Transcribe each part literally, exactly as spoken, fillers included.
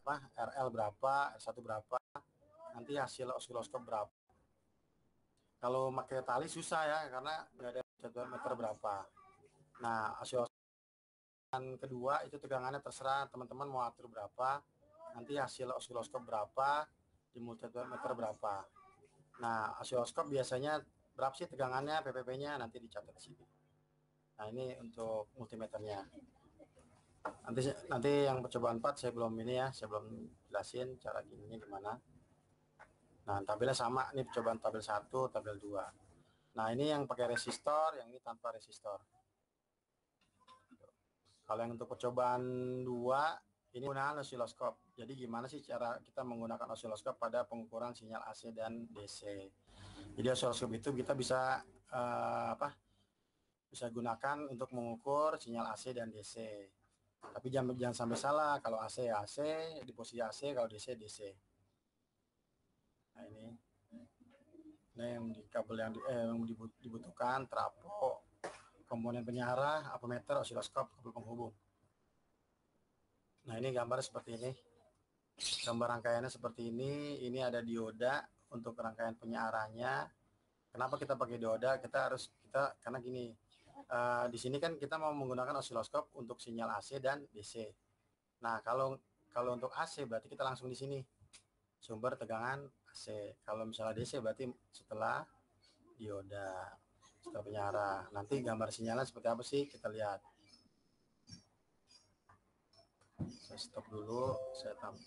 apa R L berapa, R satu berapa, nanti hasil osiloskop berapa. Kalau pakai tali susah ya, karena nggak ada jadwal meter berapa. Nah, osiloskop kedua itu tegangannya terserah teman-teman mau atur berapa, nanti hasil osiloskop berapa, di multimeter berapa. Nah, osiloskop biasanya berapa sih tegangannya, P P P-nya nanti dicatat di sini. Nah, ini untuk multimeternya. Nanti nanti yang percobaan empat saya belum ini ya, saya belum jelasin cara gininya gimana. Nah, tabelnya sama, ini percobaan tabel satu, tabel dua. Nah, ini yang pakai resistor, yang ini tanpa resistor. Kalau yang untuk percobaan dua, ini penggunaan osiloskop. Jadi gimana sih cara kita menggunakan osiloskop pada pengukuran sinyal A C dan D C. Jadi osiloskop itu kita bisa uh, apa? Bisa gunakan untuk mengukur sinyal A C dan D C. Tapi jangan, jangan sampai salah, kalau A C A C, di posisi A C, kalau D C D C. Nah ini, nah yang di kabel yang, di, eh, yang dibutuhkan, trafo, komponen penyiarah, ampermeter, osiloskop, kabel penghubung. Nah ini gambar seperti ini, gambar rangkaiannya seperti ini. Ini ada dioda untuk rangkaian penyiarahnya. Kenapa kita pakai dioda? Kita harus kita karena gini. Uh, di sini kan kita mau menggunakan osiloskop untuk sinyal A C dan D C. Nah, kalau kalau untuk A C berarti kita langsung di sini sumber tegangan A C. Kalau misalnya D C berarti setelah dioda, setelah penyiarah. Nanti gambar sinyalnya seperti apa sih? Kita lihat. Saya stop dulu, saya tambah.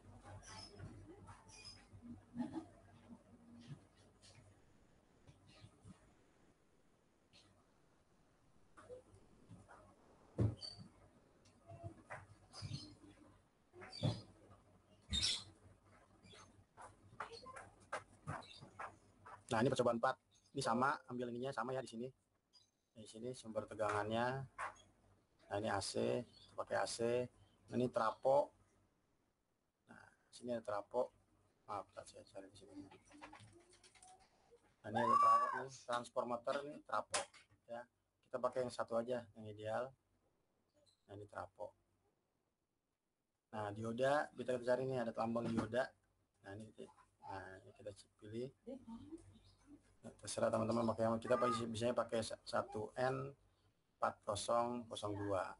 Nah, ini percobaan empat. Ini sama, ambil ininya sama ya di sini. Di sini sumber tegangannya. Nah, ini A C, kita pakai A C. Nah, ini trafo. Nah, sini ada trafo. Maaf, saya cari di sini. Nah, ini ada trafo nih, transformator nih trafo ya. Kita pakai yang satu aja, yang ideal. Nah, ini trafo. Nah, dioda kita cari nih, ada lambang dioda. Nah, ini nah, ini kita pilih. Nah, terserah teman-teman pakai yang kita biasanya pakai satu N empat nol nol dua.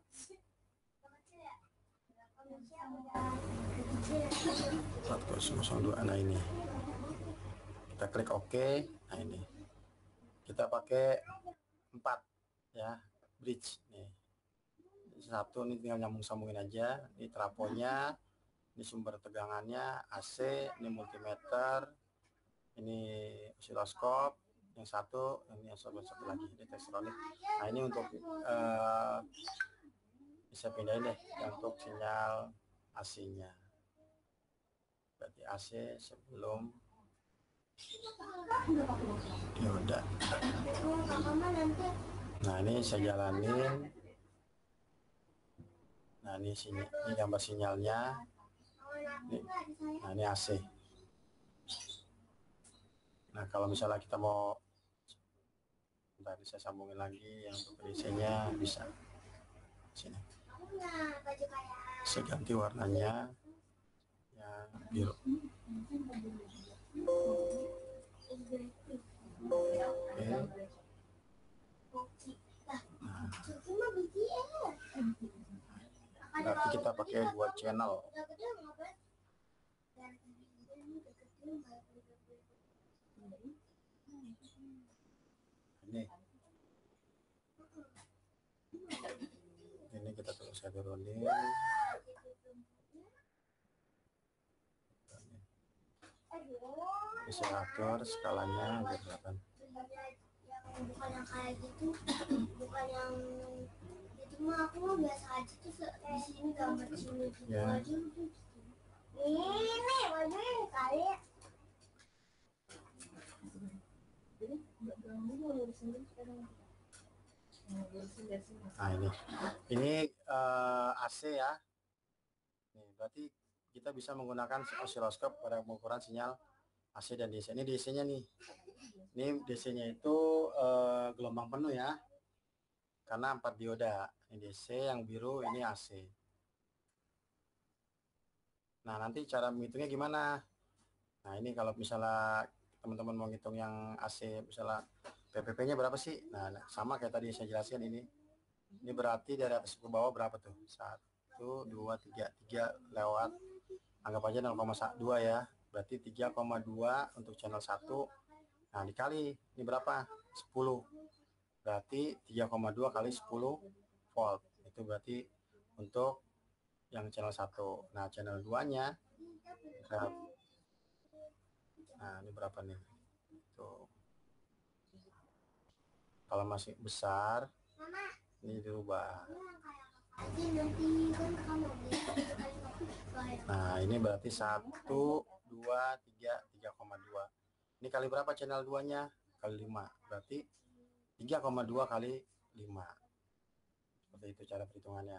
empat nol nol dua. Nah, ini. Kita klik OK. Nah, ini. Kita pakai empat ya, bridge nih. Satu ini tinggal nyambung-sambungin aja. Ini trafonya, ini sumber tegangannya, A C, ini multimeter, ini osiloskop, yang satu, ini yang satu lagi, ini Tektronix. Nah, ini untuk uh, bisa pindahin deh untuk sinyal A C-nya. Berarti A C sebelum dioda. Nah, ini saya jalanin. Nah, ini sini, ini gambar sinyalnya. Ini, nah, ini A C. Nah, kalau misalnya kita mau, tadi saya sambungin lagi yang untuk D C-nya bisa. Sini. Saya ganti warnanya ya biru. Oke. Nah, berarti kita pakai dua channel. Ini ini kita terus saya turunin. Bisa atur skalanya biar kelihatan. Yang bukan yang kayak gitu, bukan yang itu mah aku mah biasa aja tuh di sini gambar sini gitu ya. Aja gitu. Ini bajunya kali. Jadi nggak ganggu kalau di sini sekarang. Nah, ini ini uh, A C ya. Nih, berarti kita bisa menggunakan osiloskop pada pengukuran sinyal A C dan D C. Ini D C-nya nih. Ini D C-nya itu uh, gelombang penuh ya. Karena empat dioda. Ini D C yang biru, ini A C. Nah, nanti cara menghitungnya gimana? Nah, ini kalau misalnya teman-teman mau ngitung yang A C, misalnya P P P-nya berapa sih? Nah, sama kayak tadi saya jelaskan ini. Ini berarti dari atas ke bawah berapa tuh? Satu, dua, tiga. Tiga lewat, anggap aja nol koma dua ya. Berarti tiga koma dua untuk channel satu. Nah, dikali, ini berapa? sepuluh. Berarti tiga koma dua kali sepuluh volt. Itu berarti untuk yang channel satu. Nah, channel dua-nya nah ini berapa nih? Tuh. Kalau masih besar, ini dirubah. Nah, ini berarti satu, dua, tiga, tiga koma dua. Ini kali berapa channel dua-nya? Kali lima. Berarti tiga koma dua kali lima. Seperti itu cara perhitungannya.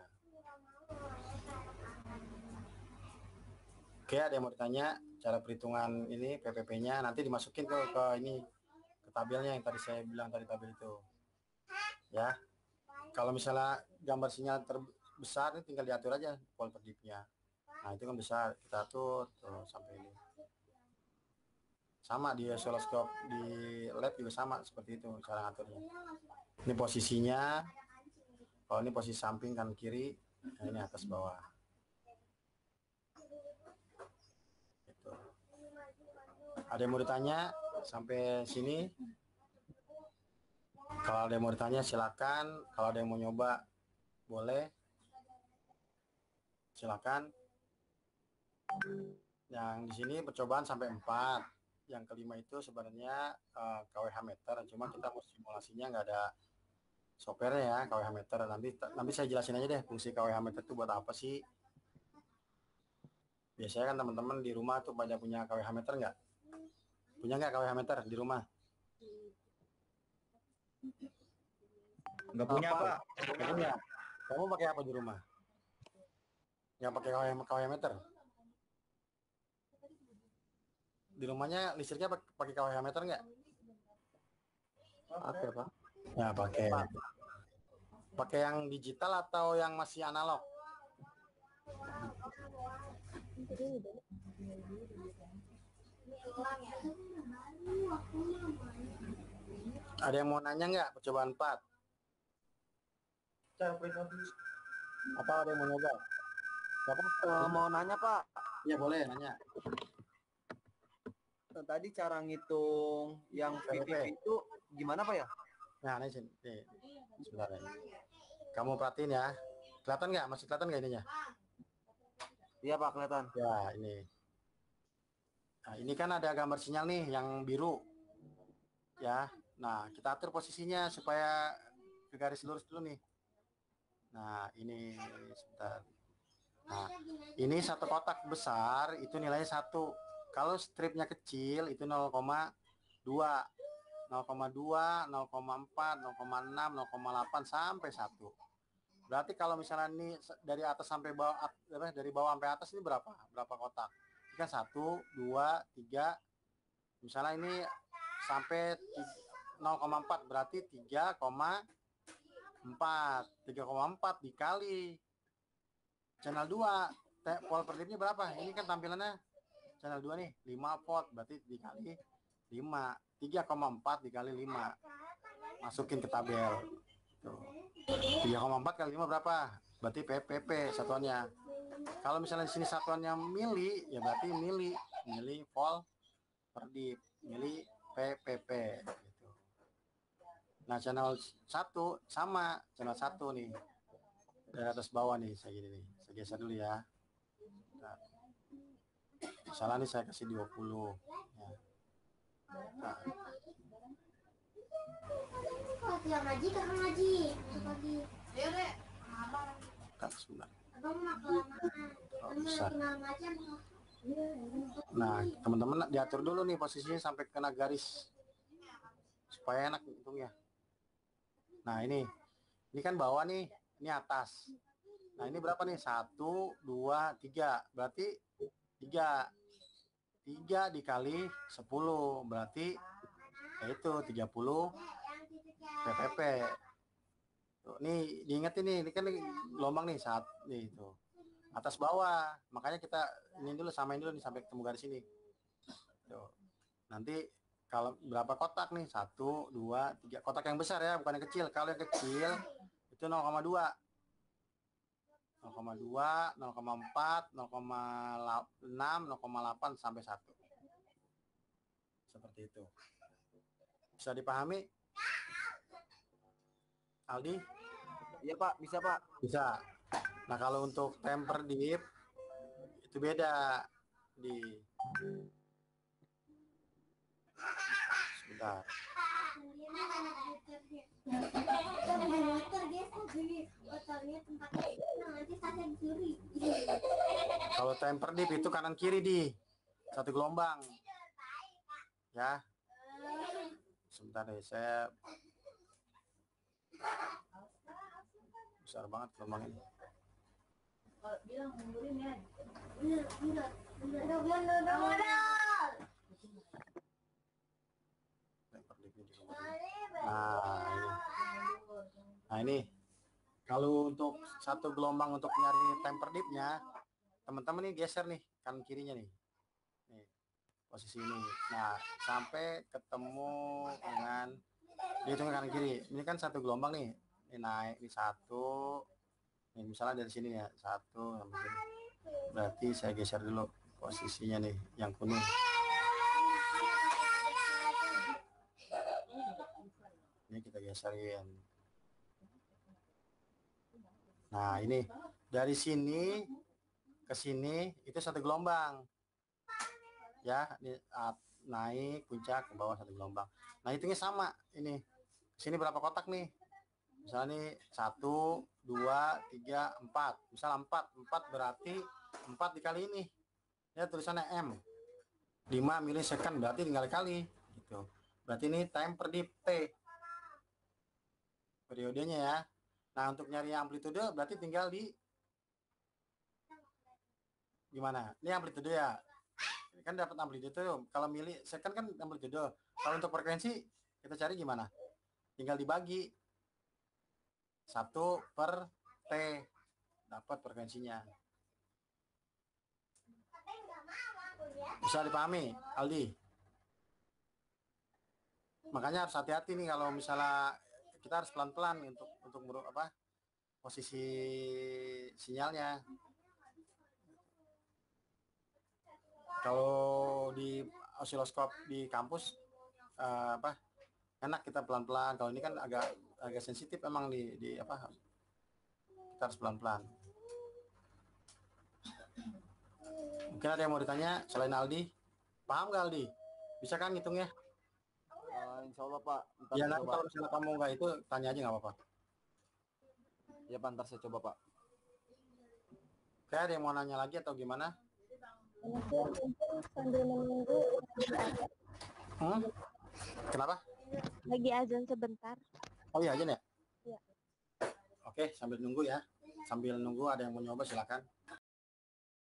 Oke, ada yang mau ditanya cara perhitungan ini P P P-nya, nanti dimasukin ke, ke ini ke tabelnya yang tadi saya bilang tadi, tabel itu. Ya. Kalau misalnya gambar sinyal terbesar ini tinggal diatur aja volt per dip-nya. Nah, itu kan besar, kita atur tuh sampai ini. Sama di oscilloscope di lab juga sama seperti itu cara ngaturnya. Ini posisinya. Kalau ini posisi samping kanan kiri, nah ini atas bawah. Gitu. Ada yang mau ditanya sampai sini? Kalau ada yang mau ditanya silakan. Kalau ada yang mau nyoba boleh. Silakan. Yang di sini percobaan sampai empat. Yang kelima itu sebenarnya uh, K W H meter, cuma kita mau simulasinya nggak ada software ya K W H meter. Nanti nanti saya jelasin aja deh fungsi K W H meter itu buat apa sih. Biasanya kan teman-teman di rumah tuh pada punya K W H meter nggak? Punya nggak K W H meter di rumah? Nggak punya, Pak. Nggak punya. Kamu pakai apa di rumah? Nggak pakai K W H meter? Di rumahnya listriknya pakai K W H meter nggak? Oke, Pak. Ya, pakai. Pakai yang digital atau yang masih analog? Ada yang mau nanya nggak percobaan empat? Apa ada yang mau nyoba? Uh, mau nanya, Pak. Ya boleh nanya. Tadi cara ngitung yang P P P itu gimana, Pak ya? Nah, ini sini. Nih, sebentar ya. Kamu perhatiin ya. Kelihatan nggak? Masih kelihatan nggak ininya? Iya, Pak, kelihatan. Ya, ini. Nah, ini kan ada gambar sinyal nih yang biru. Ya. Nah, kita atur posisinya supaya ke garis lurus dulu nih. Nah, ini sebentar. Nah, ini satu kotak besar itu nilainya satu. Kalau stripnya kecil itu nol koma dua, nol koma dua, nol koma empat, nol koma enam, nol koma delapan sampai satu. Berarti kalau misalnya ini dari atas sampai bawah, dari bawah sampai atas ini berapa? Berapa kotak? Ini kan satu, dua, tiga. Misalnya ini sampai nol koma empat berarti tiga koma empat. tiga koma empat dikali channel dua. Volt per dipnya berapa? Ini kan tampilannya channel dua nih, lima volt, berarti dikali lima. tiga koma empat dikali lima. Masukin ke tabel. Tuh. tiga koma empat kali lima berapa? Berarti P P P satuannya. Kalau misalnya di sini satuannya mili, ya berarti mili, mili volt per dip, mili P P P gitu. Nah, channel satu sama, channel satu nih. Dari atas bawah nih, saya gini nih. Saya geser dulu ya. Nah. Misalnya nih saya kasih dua puluh ya. Nah. Yang ngaji kan ngaji lagi. Ayo deh. Bentar, sebentar. Abang mau kelamaan. Kita mau ngaji. Nah, teman-teman diatur dulu nih posisinya sampai kena garis supaya enak hitungnya. Nah, ini ini kan bawah nih, ini atas. Nah, ini berapa nih? Satu, dua, tiga. Berarti tiga. Tiga dikali sepuluh berarti yaitu tiga puluh P P P. Tuh, nih diingetin nih, ini kan gelombang nih saat nih itu. atas bawah. Makanya kita ini dulu, samain dulu nih sampai ketemu garis ini. Tuh. Nanti kalau berapa kotak nih? Satu, dua, tiga. Kotak yang besar ya, bukan yang kecil. Kalau yang kecil itu nol koma dua. nol koma dua, nol koma empat, nol koma enam, nol koma delapan sampai satu. Seperti itu. Bisa dipahami? Aldi? Iya Pak, bisa Pak. Bisa. Nah, kalau untuk temper dip itu beda di sebentar. Kalau temper dip itu kanan kiri di satu gelombang. Ya. Sebentar deh, saya besar banget gelombang ini. Bilang mundurin ya. Mundur, mundur, mundur, mundur, mundur. Temper dip ini. Nah, ini. Nah, ini. Kalau untuk satu gelombang untuk nyari temper dipnya, teman-teman nih geser nih kanan kirinya nih. Nih, posisi ini. Nah, sampai ketemu dengan dihitung kanan kiri. Ini kan satu gelombang nih. Ini naik di satu. Ini misalnya dari sini ya, satu sampai sini. Berarti saya geser dulu posisinya nih yang kuning. Ini kita geserin. Nah, ini dari sini ke sini itu satu gelombang. Ya, ini naik puncak ke bawah satu gelombang. Nah, hitungnya sama ini. Sini berapa kotak nih? Misalnya nih satu, dua, tiga, empat. Misal empat, empat berarti empat dikali ini. Ya tulisannya M. lima milisecond berarti tinggal kali. Gitu. Berarti ini time per dip T. Periodenya ya. Nah, untuk nyari amplitude berarti tinggal di gimana? Ini amplitude ya. Ini kan dapat amplitude tuh. Kalau mili second kan amplitude. Kalau untuk frekuensi kita cari gimana? Tinggal dibagi satu per T, dapat frekuensinya. Bisa dipahami, Aldi? Makanya harus hati-hati nih kalau misalnya kita harus pelan-pelan untuk untuk apa posisi sinyalnya. Kalau di osiloskop di kampus uh, apa enak kita pelan-pelan. Kalau ini kan agak agak sensitif emang di, di apa kita harus pelan-pelan. Mungkin ada yang mau ditanya selain Aldi? Paham gak Aldi? Bisa kan ngitungnya? Uh, insya Allah Pak. Ntar Ya saya nanti coba. kalau misalnya kamu nggak itu tanya aja nggak apa-apa. Ya Pak, ntar saya coba Pak. Oke, ada yang mau nanya lagi atau gimana? Sambil menunggu. Hmm? Kenapa? Lagi azan sebentar. Oh iya aja ya? Iya. Oke, sambil nunggu ya. Sambil nunggu ada yang mau nyoba silakan.